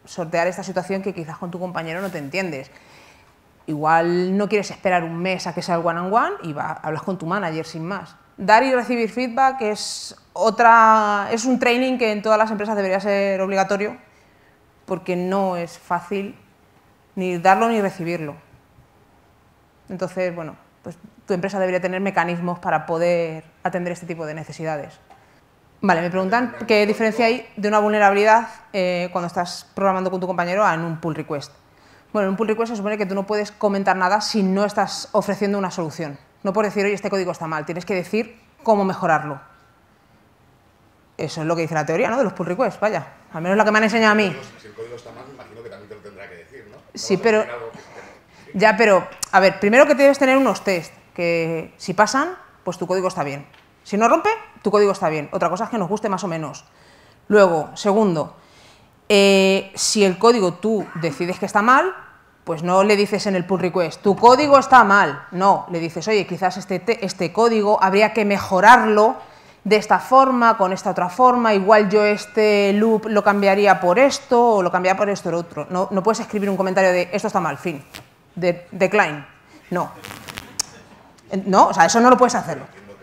sortear esta situación que quizás con tu compañero no te entiendes. Igual no quieres esperar un mes a que sea el one-on-one y va, hablas con tu manager sin más. Dar y recibir feedback es, otra, es un training que en todas las empresas debería ser obligatorio, porque no es fácil ni darlo ni recibirlo. Entonces, bueno, pues tu empresa debería tener mecanismos para poder atender este tipo de necesidades. Vale, me preguntan qué diferencia hay de una vulnerabilidad eh, cuando estás programando con tu compañero en un pull request. Bueno, en un pull request se supone que tú no puedes comentar nada si no estás ofreciendo una solución. No puedes decir, oye, este código está mal, tienes que decir cómo mejorarlo. Eso es lo que dice la teoría, ¿no?, de los pull requests, vaya. Al menos la que me han enseñado a mí. Si el código está mal, me imagino que también te lo tendrá que decir, ¿no? Sí, pero... Ya, pero, a ver, primero que debes tener unos test, que si pasan, pues tu código está bien. Si no rompe, tu código está bien. Otra cosa es que nos guste más o menos. Luego, segundo, eh, si el código tú decides que está mal, pues no le dices en el pull request, tu código está mal. No, le dices, oye, quizás este, te, este código habría que mejorarlo de esta forma, con esta otra forma, igual yo este loop lo cambiaría por esto o lo cambiaría por esto o lo otro. No, no puedes escribir un comentario de esto está mal, fin, de decline. No. No, o sea, eso no lo puedes hacerlo.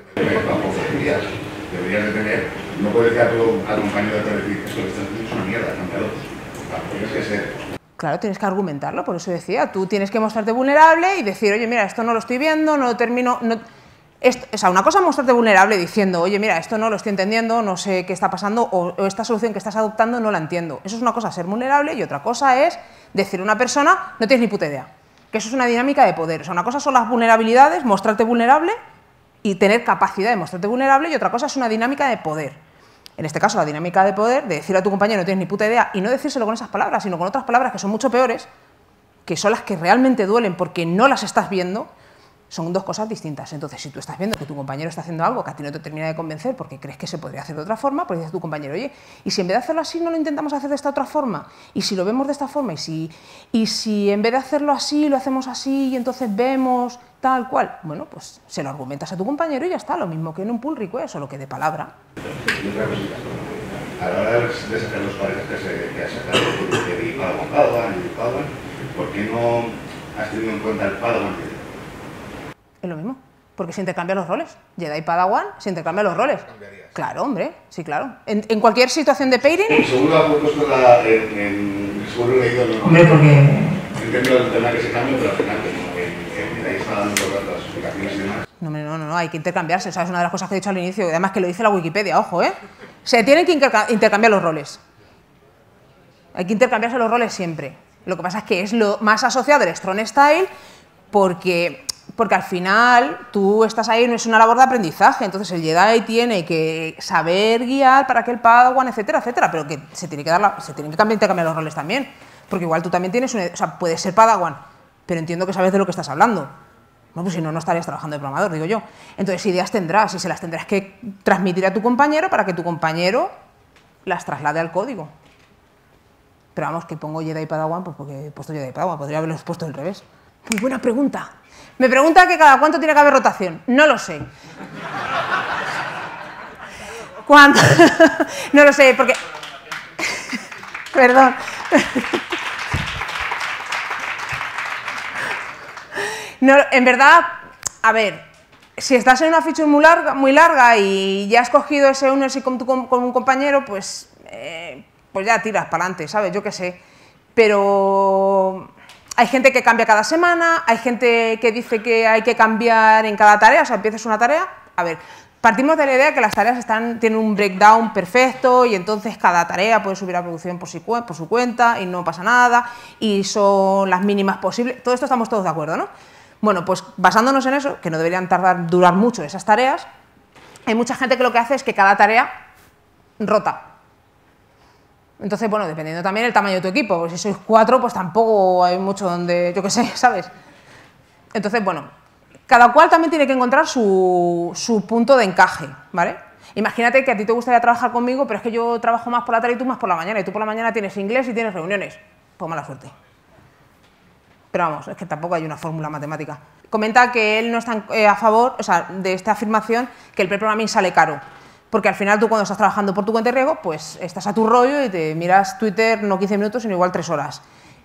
Deberías de tener, no puedes decir a tu, a tu compañero de decir esto que estás haciendo es una mierda, cámbialo. Tienes que ser. Claro, tienes que argumentarlo, por eso decía, tú tienes que mostrarte vulnerable y decir, oye, mira, esto no lo estoy viendo, no lo termino... No... Esto, o sea, una cosa es mostrarte vulnerable diciendo, oye, mira, esto no lo estoy entendiendo, no sé qué está pasando, o, o esta solución que estás adoptando no la entiendo. Eso es una cosa, ser vulnerable, y otra cosa es decir a una persona, no tienes ni puta idea. Que eso es una dinámica de poder. O sea, una cosa son las vulnerabilidades, mostrarte vulnerable y tener capacidad de mostrarte vulnerable, y otra cosa es una dinámica de poder. En este caso, la dinámica de poder, de decir a tu compañero no tienes ni puta idea, y no decírselo con esas palabras, sino con otras palabras que son mucho peores, que son las que realmente duelen porque no las estás viendo, son dos cosas distintas. Entonces, si tú estás viendo que tu compañero está haciendo algo que a ti no te termina de convencer porque crees que se podría hacer de otra forma, pues dices a tu compañero, oye, y si en vez de hacerlo así no lo intentamos hacer de esta otra forma, y si lo vemos de esta forma, y si, y si en vez de hacerlo así, lo hacemos así, y entonces vemos tal cual, bueno, pues se lo argumentas a tu compañero y ya está, lo mismo que en un pull request, solo que de palabra. Y otra cosita, a la hora de sacar los pares que, se, que has sacado de Padawan, Padawan y Padawan, ¿por qué no has tenido en cuenta el Padawan? Es lo mismo, porque se intercambian los roles. Jedi y Padawan se intercambian los roles. Claro, hombre, sí, claro. En, en cualquier situación de pairing... Seguro ha puesto la... En, en, seguro he leído... Hombre, porque... Entiendo el tema que se cambia, pero al final en Jedi está dando las explicaciones y demás. No, no, no, no, hay que intercambiarse. Esa es una de las cosas que he dicho al inicio, además que lo dice la Wikipedia, ojo, ¿eh? Se tienen que intercambiar los roles. Hay que intercambiarse los roles siempre. Lo que pasa es que es lo más asociado del Strong Style porque... Porque al final tú estás ahí, no es una labor de aprendizaje, entonces el Jedi tiene que saber guiar para que el Padawan, etcétera, etcétera, pero que se tiene que dar la, se tienen que cambiar, cambiar los roles también, porque igual tú también tienes, una, o sea, puedes ser Padawan, pero entiendo que sabes de lo que estás hablando. No, pues si no, no estarías trabajando de programador, digo yo. Entonces ideas tendrás y se las tendrás que transmitir a tu compañero para que tu compañero las traslade al código. Pero vamos, que pongo Jedi y Padawan, pues porque he puesto Jedi y Padawan, podría haberlos puesto al revés. Muy buena pregunta. Me pregunta que cada cuánto tiene que haber rotación. No lo sé. ¿Cuánto? No lo sé, porque... Perdón. No, en verdad, a ver, si estás en una feature muy larga, muy larga y ya has cogido ese ownership con, tu, con, con un compañero, pues, eh, pues ya tiras para adelante, ¿sabes? Yo qué sé. Pero... Hay gente que cambia cada semana, hay gente que dice que hay que cambiar en cada tarea, o sea, empiezas una tarea, a ver, partimos de la idea que las tareas están, tienen un breakdown perfecto y entonces cada tarea puede subir a producción por, si, por su cuenta y no pasa nada y son las mínimas posibles, todo esto estamos todos de acuerdo, ¿no? Bueno, pues basándonos en eso, que no deberían tardar, durar mucho esas tareas, hay mucha gente que lo que hace es que cada tarea rota. Entonces, bueno, dependiendo también del tamaño de tu equipo, porque si sois cuatro, pues tampoco hay mucho donde, yo qué sé, ¿sabes? Entonces, bueno, cada cual también tiene que encontrar su, su punto de encaje, ¿vale? Imagínate que a ti te gustaría trabajar conmigo, pero es que yo trabajo más por la tarde y tú más por la mañana, y tú por la mañana tienes inglés y tienes reuniones. Pues mala suerte. Pero vamos, es que tampoco hay una fórmula matemática. Comenta que él no está eh, a favor, o sea, de esta afirmación, que el pre-programming sale caro. Porque al final tú cuando estás trabajando por tu cuenta de riesgo, pues estás a tu rollo y te miras Twitter no quince minutos, sino igual tres horas.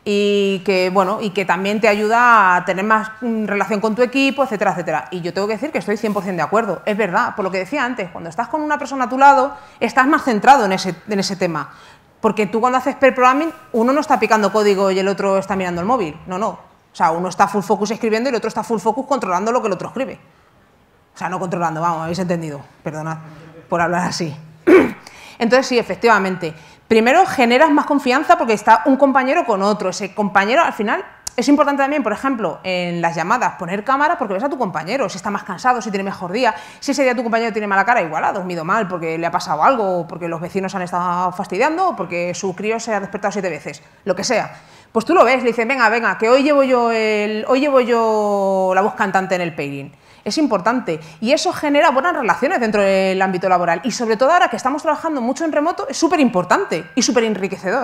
Y que, bueno, y que también te ayuda a tener más relación con tu equipo, etcétera, etcétera. Y yo tengo que decir que estoy cien por cien de acuerdo. Es verdad, por lo que decía antes, cuando estás con una persona a tu lado, estás más centrado en ese, en ese tema. Porque tú cuando haces pair programming, uno no está picando código y el otro está mirando el móvil. No, no. O sea, uno está full focus escribiendo y el otro está full focus controlando lo que el otro escribe. O sea, no controlando, vamos, habéis entendido. Perdonad por hablar así. Entonces, sí, efectivamente. Primero, generas más confianza porque está un compañero con otro. Ese compañero, al final, es importante también, por ejemplo, en las llamadas, poner cámara porque ves a tu compañero, si está más cansado, si tiene mejor día. Si ese día tu compañero tiene mala cara, igual ha dormido mal porque le ha pasado algo, o porque los vecinos han estado fastidiando, o porque su crío se ha despertado siete veces, lo que sea. Pues tú lo ves, le dices, venga, venga, que hoy llevo yo, el, hoy llevo yo la voz cantante en el pairing. Es importante y eso genera buenas relaciones dentro del ámbito laboral y sobre todo ahora que estamos trabajando mucho en remoto es súper importante y súper enriquecedor.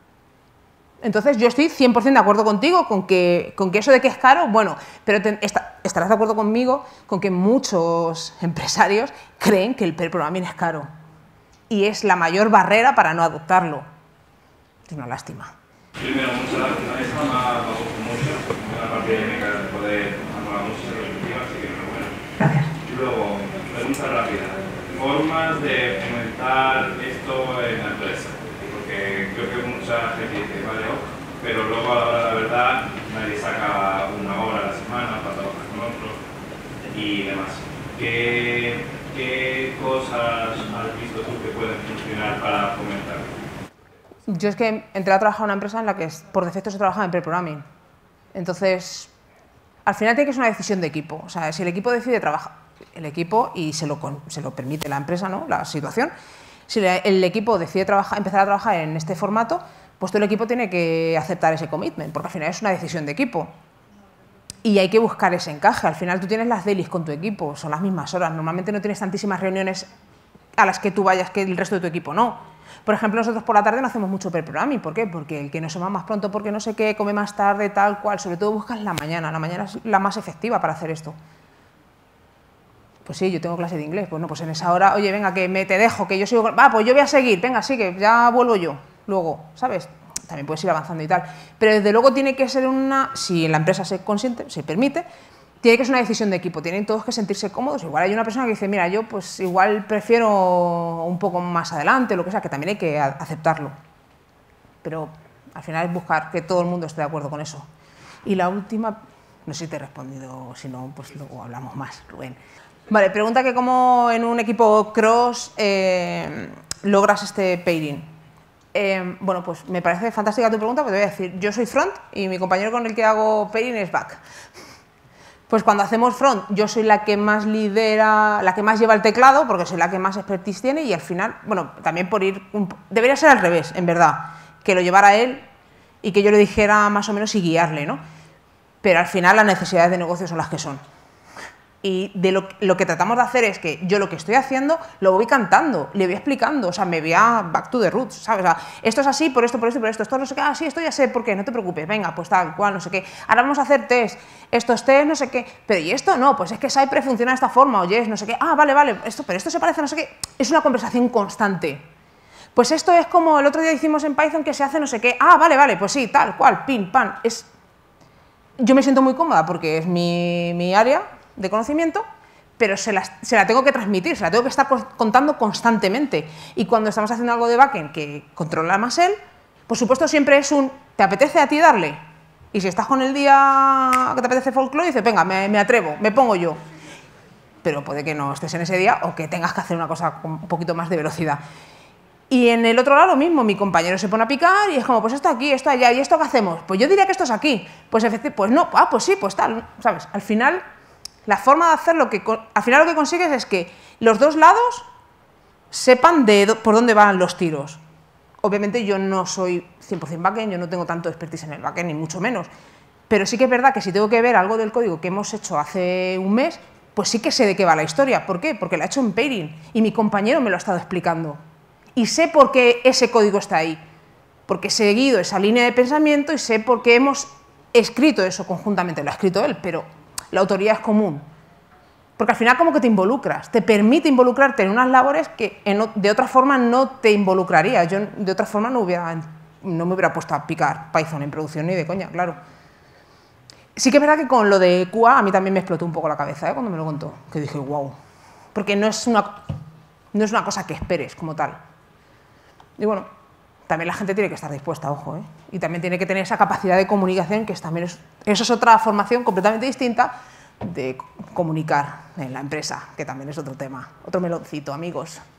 Entonces yo estoy cien por cien de acuerdo contigo con que, con que eso de que es caro, bueno, pero te, está, estarás de acuerdo conmigo con que muchos empresarios creen que el pair programming es caro y es la mayor barrera para no adoptarlo. Es una lástima. Primero, muchas gracias. Esta me ha gustado mucho, la parte de poder anular mucho esa perspectiva, así que enhorabuena. Gracias. Luego, pregunta rápida. Formas de fomentar esto en la empresa. Porque creo que mucha gente dice, vale, oh, pero luego a la hora de la verdad nadie saca una hora a la semana para trabajar con otros y demás. ¿Qué, qué cosas has visto tú que pueden funcionar para fomentar? Yo es que entré a trabajar en una empresa en la que por defecto se trabaja en pair programming. Entonces, al final tiene que ser una decisión de equipo. O sea, si el equipo decide trabajar, el equipo, y se lo, se lo permite la empresa, ¿no? La situación, si el equipo decide trabajar, empezar a trabajar en este formato, pues todo el equipo tiene que aceptar ese commitment, porque al final es una decisión de equipo. Y hay que buscar ese encaje. Al final tú tienes las dailies con tu equipo, son las mismas horas. Normalmente no tienes tantísimas reuniones a las que tú vayas que el resto de tu equipo no. Por ejemplo, nosotros por la tarde no hacemos mucho pair programming. ¿Por qué? Porque el que no se va más pronto, porque no sé qué, come más tarde, tal cual. Sobre todo buscas la mañana. La mañana es la más efectiva para hacer esto. Pues sí, yo tengo clase de inglés. Pues no, pues en esa hora, oye, venga, que me te dejo, que yo sigo... Va, pues yo voy a seguir, venga, sigue, ya vuelvo yo. Luego, ¿sabes? También puedes ir avanzando y tal. Pero desde luego tiene que ser una... Si en la empresa se consiente, se permite, tiene que ser una decisión de equipo. Tienen todos que sentirse cómodos. Igual hay una persona que dice, mira, yo pues igual prefiero un poco más adelante, lo que sea, que también hay que aceptarlo. Pero al final es buscar que todo el mundo esté de acuerdo con eso. Y la última, no sé si te he respondido, si no, pues luego hablamos más, Rubén. Vale, pregunta que cómo en un equipo cross eh, logras este pairing. Eh, bueno, pues me parece fantástica tu pregunta, porque te voy a decir, yo soy front y mi compañero con el que hago pairing es back. Pues cuando hacemos front, yo soy la que más lidera, la que más lleva el teclado, porque soy la que más expertise tiene y al final, bueno, también por ir, un, debería ser al revés, en verdad, que lo llevara él y que yo le dijera más o menos y guiarle, ¿no? Pero al final las necesidades de negocio son las que son. Y de lo, lo que tratamos de hacer es que yo lo que estoy haciendo lo voy cantando, le voy explicando, o sea, me voy a back to the roots, ¿sabes? O sea, esto es así, por esto, por esto, por esto, esto no sé qué, ah, sí, esto ya sé por qué, no te preocupes, venga, pues tal, cual, no sé qué. Ahora vamos a hacer test, estos test, no sé qué, pero ¿y esto? No, pues es que Cypress funciona de esta forma, oye, no sé qué, ah, vale, vale, esto, pero esto se parece a no sé qué. Es una conversación constante. Pues esto es como el otro día hicimos en Python que se hace no sé qué, ah, vale, vale, pues sí, tal, cual, pin, pan. Es... Yo me siento muy cómoda porque es mi, mi área de conocimiento, pero se la, se la tengo que transmitir, se la tengo que estar contando constantemente. Y cuando estamos haciendo algo de backend que controla más él, por supuesto siempre es un, ¿te apetece a ti darle? Y si estás con el día que te apetece folclore, dices, venga, me, me atrevo, me pongo yo. Pero puede que no estés en ese día o que tengas que hacer una cosa con un poquito más de velocidad. Y en el otro lado lo mismo, mi compañero se pone a picar y es como, pues esto aquí, esto allá, ¿y esto qué hacemos? Pues yo diría que esto es aquí. Pues efectivamente, pues no, ah, pues sí, pues tal, ¿sabes? Al final... La forma de hacerlo, que al final lo que consigues es que los dos lados sepan de por dónde van los tiros. Obviamente yo no soy cien por cien backend, yo no tengo tanto expertise en el backend, ni mucho menos. Pero sí que es verdad que si tengo que ver algo del código que hemos hecho hace un mes, pues sí que sé de qué va la historia. ¿Por qué? Porque la he hecho en pairing y mi compañero me lo ha estado explicando. Y sé por qué ese código está ahí. Porque he seguido esa línea de pensamiento y sé por qué hemos escrito eso conjuntamente. Lo ha escrito él, pero... la autoría es común. Porque al final como que te involucras, te permite involucrarte en unas labores que en, de otra forma no te involucrarías. Yo de otra forma no, hubiera, no me hubiera puesto a picar Python en producción ni de coña, claro. Sí que es verdad que con lo de Q A a mí también me explotó un poco la cabeza, ¿eh? Cuando me lo contó, que dije, wow, porque no es una, no es una cosa que esperes como tal. Y bueno, también la gente tiene que estar dispuesta, ojo, ¿eh? Y también tiene que tener esa capacidad de comunicación, que es, también es, eso es otra formación completamente distinta de comunicar en la empresa, que también es otro tema, otro meloncito, amigos.